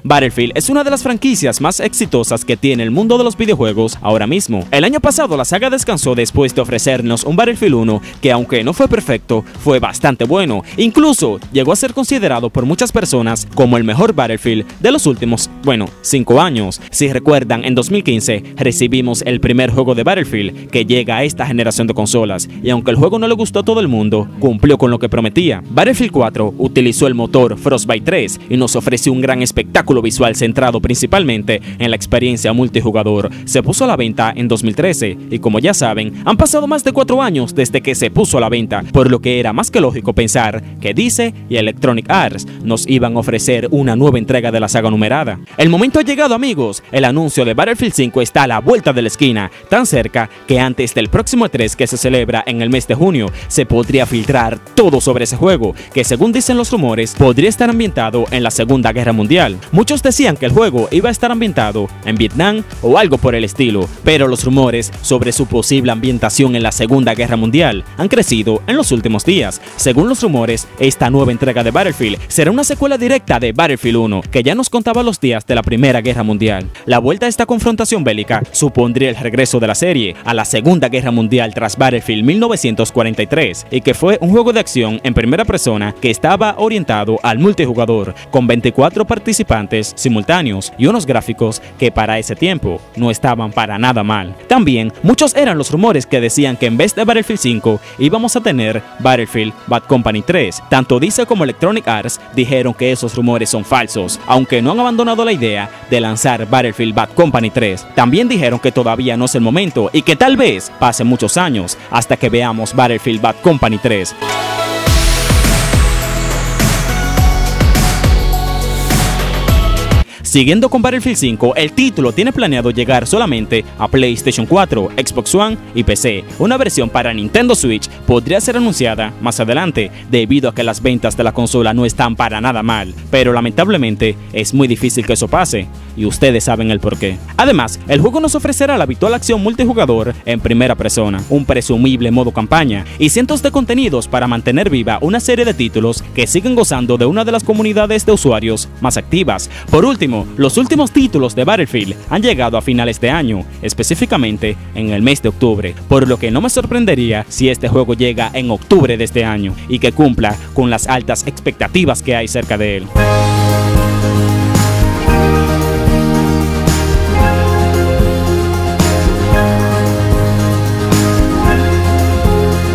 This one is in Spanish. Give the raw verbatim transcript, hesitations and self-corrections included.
Battlefield es una de las franquicias más exitosas que tiene el mundo de los videojuegos ahora mismo. El año pasado la saga descansó después de ofrecernos un Battlefield uno que, aunque no fue perfecto, fue bastante bueno. Incluso llegó a ser considerado por muchas personas como el mejor Battlefield de los últimos, bueno, cinco años. Si recuerdan, en dos mil quince recibimos el primer juego de Battlefield que llega a esta generación de consolas, y aunque el juego no le gustó a todo el mundo, cumplió con lo que prometía. Battlefield cuatro utilizó el motor Frostbite tres y nos ofreció un gran espectáculo visual centrado principalmente en la experiencia multijugador. Se puso a la venta en dos mil trece y, como ya saben, han pasado más de cuatro años desde que se puso a la venta, por lo que era más que lógico pensar que D I C E y Electronic Arts nos iban a ofrecer una nueva entrega de la saga numerada. El momento ha llegado, amigos. El anuncio de Battlefield cinco está a la vuelta de la esquina, tan cerca que antes del próximo E tres que se celebra en el mes de junio se podría filtrar todo sobre ese juego, que según dicen los rumores podría estar ambientado en la Segunda Guerra Mundial. Muchos decían que el juego iba a estar ambientado en Vietnam o algo por el estilo, pero los rumores sobre su posible ambientación en la Segunda Guerra Mundial han crecido en los últimos días. Según los rumores, esta nueva entrega de Battlefield será una secuela directa de Battlefield uno, que ya nos contaba los días de la Primera Guerra Mundial. La vuelta a esta confrontación bélica supondría el regreso de la serie a la Segunda Guerra Mundial tras Battlefield mil novecientos cuarenta y tres, y que fue un juego de acción en primera persona que estaba orientado al multijugador, con veinticuatro participantes simultáneos y unos gráficos que para ese tiempo no estaban para nada mal. También muchos eran los rumores que decían que en vez de Battlefield cinco íbamos a tener Battlefield Bad Company tres. Tanto D I C E como Electronic Arts dijeron que esos rumores son falsos, aunque no han abandonado la idea de lanzar Battlefield Bad Company tres. También dijeron que todavía no es el momento y que tal vez pasen muchos años hasta que veamos Battlefield Bad Company tres. Siguiendo con Battlefield cinco, el título tiene planeado llegar solamente a PlayStation cuatro, Xbox One y P C. Una versión para Nintendo Switch podría ser anunciada más adelante, debido a que las ventas de la consola no están para nada mal, pero lamentablemente es muy difícil que eso pase, y ustedes saben el porqué. Además, el juego nos ofrecerá la habitual acción multijugador en primera persona, un presumible modo campaña y cientos de contenidos para mantener viva una serie de títulos que siguen gozando de una de las comunidades de usuarios más activas. Por último, los últimos títulos de Battlefield han llegado a finales de año, específicamente en el mes de octubre, por lo que no me sorprendería si este juego llega en octubre de este año y que cumpla con las altas expectativas que hay cerca de él.